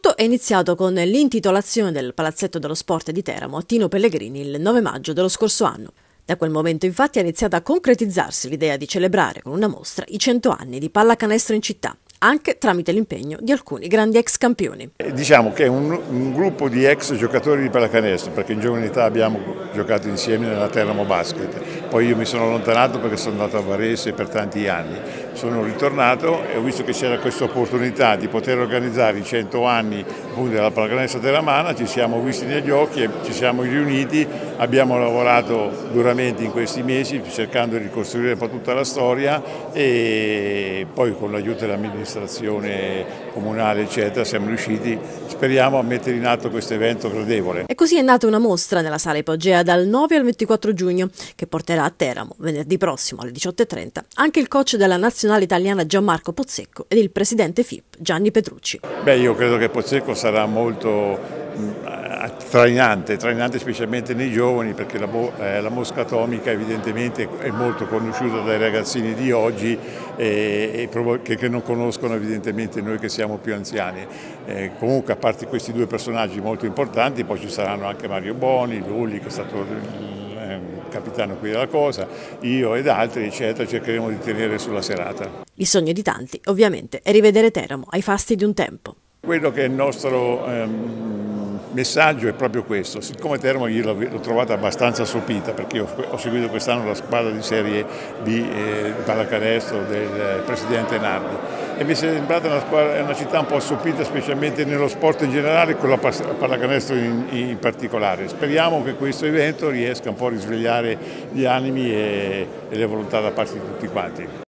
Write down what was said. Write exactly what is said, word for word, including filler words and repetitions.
Tutto è iniziato con l'intitolazione del Palazzetto dello Sport di Teramo a Tino Pellegrini il nove maggio dello scorso anno. Da quel momento infatti è iniziata a concretizzarsi l'idea di celebrare con una mostra i cento anni di pallacanestro in città, anche tramite l'impegno di alcuni grandi ex campioni. Diciamo che è un, un gruppo di ex giocatori di pallacanestro, perché in giovane età abbiamo giocato insieme nella Teramo Basket, poi io mi sono allontanato perché sono andato a Varese per tanti anni, sono ritornato e ho visto che c'era questa opportunità di poter organizzare i cento anni appunto, della pallacanestro teramana, ci siamo visti negli occhi e ci siamo riuniti, abbiamo lavorato duramente in questi mesi cercando di ricostruire un po' tutta la storia e poi con l'aiuto dell'amministrazione comunale eccetera siamo riusciti, speriamo, a mettere in atto questo evento gradevole. E così è nata una mostra nella sala Ipogea dal nove al ventiquattro giugno che porterà a Teramo venerdì prossimo alle diciotto e trenta anche il coach della nazionale italiana Gianmarco Pozzecco ed il presidente F I P Gianni Petrucci. Beh, io credo che Pozzecco sarà molto trainante, trainante specialmente nei giovani, perché la, eh, la mosca atomica evidentemente è molto conosciuta dai ragazzini di oggi e, e che, che non conoscono evidentemente noi che siamo più anziani. Eh, comunque a parte questi due personaggi molto importanti poi ci saranno anche Mario Boni, Lulli che è stato il capitano qui della cosa, io ed altri eccetera, cercheremo di tenere sulla serata. Il sogno di tanti ovviamente è rivedere Teramo ai fasti di un tempo. Quello che è il nostro ehm, messaggio è proprio questo, siccome Teramo io l'ho trovata abbastanza sopita perché io ho seguito quest'anno la squadra di Serie B eh, pallacanestro del presidente Nardi e mi è sembrata una, squadra, una città un po' assopita specialmente nello sport in generale e con la pallacanestro in, in particolare. Speriamo che questo evento riesca un po' a risvegliare gli animi e, e le volontà da parte di tutti quanti.